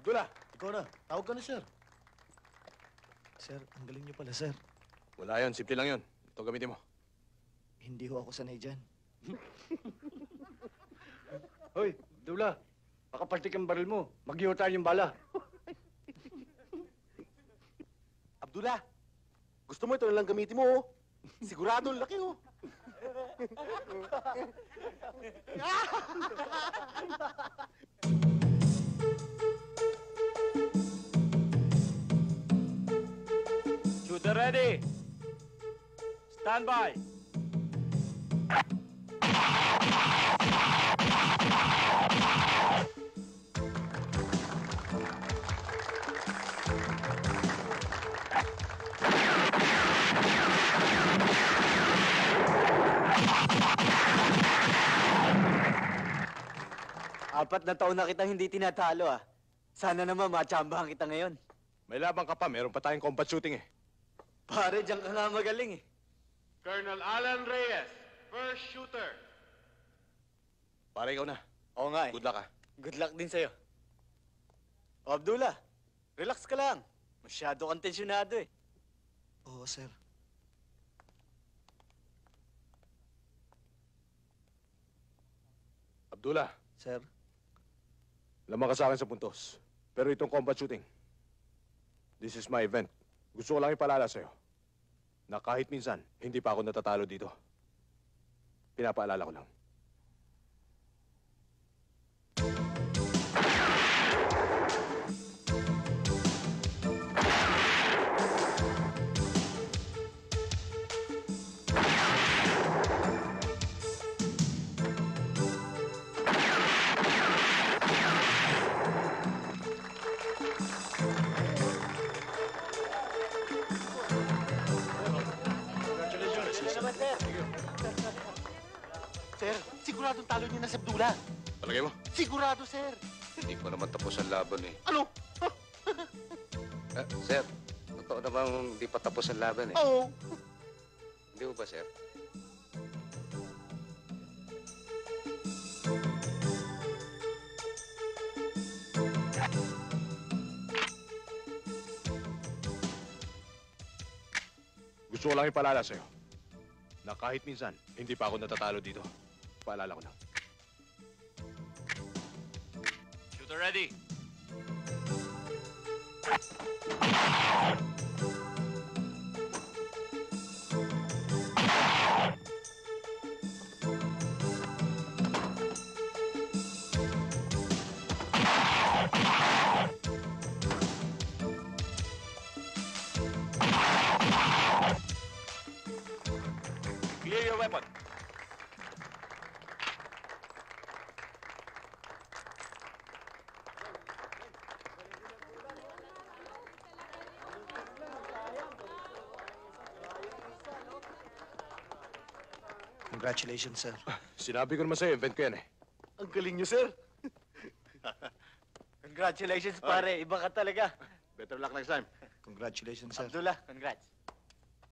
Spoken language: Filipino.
Abdullah! Ikaw na. Tawag ka na, sir. Sir, ang galing niyo pala, sir. Wala yun. Simple lang yun. Ito gamitin mo. Hindi ho ako sanay dyan. Hoy, Abdullah. Makapaltik ang baril mo. Mag-iota yung bala. Abdullah! Gusto mo ito na lang gamitin mo, oh. Sigurado ang laki, oh. Shooter ready. Stand by. Apat na taon na kitang hindi tinatalo, ah. Sana naman matsambahan kita ngayon. May labang ka pa. Meron pa tayong combat shooting, eh. Pare, diyan ka nga magaling, eh. Colonel Alan Reyes, first shooter. Pare, ikaw na. Oo nga, eh. Good luck, ah. Good luck din sa'yo. O, Abdullah, relax ka lang. Masyado kang tensyonado, eh. Oo, sir. Abdullah, Sir, lamang ka sa akin sa puntos. Pero itong combat shooting, this is my event. Gusto ko lang ipaalala sa'yo na kahit minsan, hindi pa ako natatalo dito. Pinapaalala ko lang. sir, siguradong talo niyo na si Abdullah. Palagay mo? Sigurado, sir. Hindi pa naman tapos ang laban eh. Ano? Sir, totoo na bang hindi pa tapos ang laban eh? Oo. Hindi mo ba, sir? Gusto ko lang ipaalala sa'yo na kahit minsan, hindi pa ako natatalo dito. Paalala ko lang. Shooter ready. Clear your weapon. Congratulations, sir. Sinabi ko naman sa'yo, event ko yan, eh. Ang galing niyo, sir. Congratulations, pare. Iba ka talaga. Better luck next time. Congratulations, sir. Abdullah, congrats.